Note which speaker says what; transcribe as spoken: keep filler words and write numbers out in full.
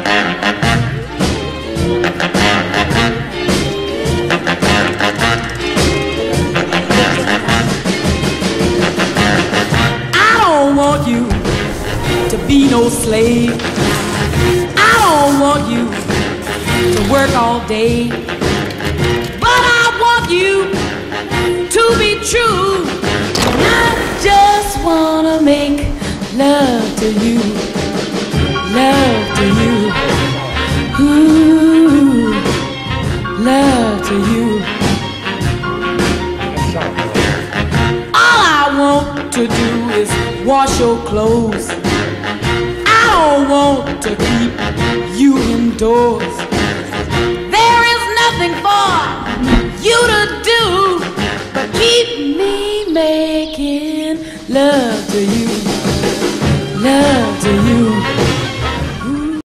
Speaker 1: I don't want you to be no slave. I don't want you to work all day. But I want you to be true. And I just wanna make love to you, love to you, ooh, love to you. All I want to do is wash your clothes. I don't want to keep you indoors.